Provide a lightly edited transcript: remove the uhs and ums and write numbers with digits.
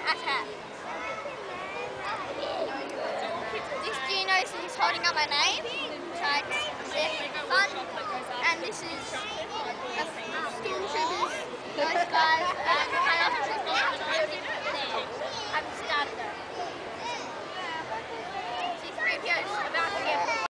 hat. This Gino is holding up my name, so I said fun. And this is the stormtroopers, those guys.